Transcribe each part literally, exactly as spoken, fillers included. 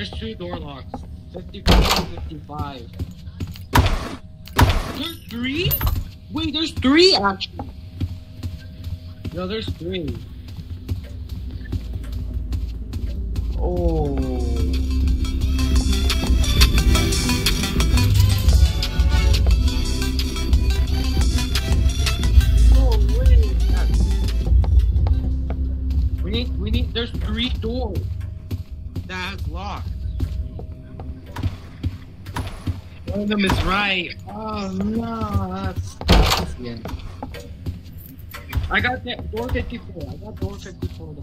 There's two door locks. fifty-four and fifty-five. There's three? Wait, there's three actually. No, there's three. Oh. No way. We need, we need, there's three doors that has locks. One of them is right. Oh no, that's, that's the end. I got that door fifty-four. I got door fifty-four.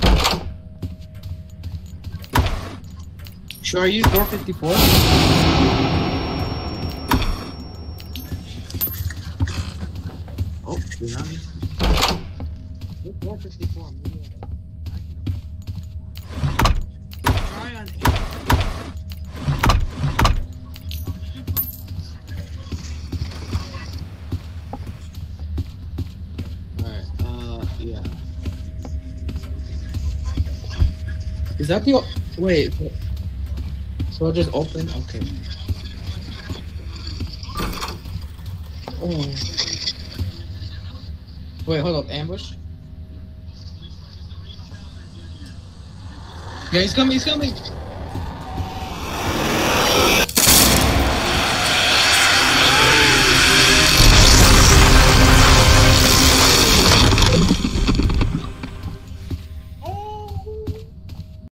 Should I use door fifty-four? Oh, behind me. With door fifty-four. Try on eight. Alright, uh, yeah. Is that the... Wait. So I'll just open? Okay. Oh. Wait, hold up. Ambush? Yeah, he's coming, he's coming!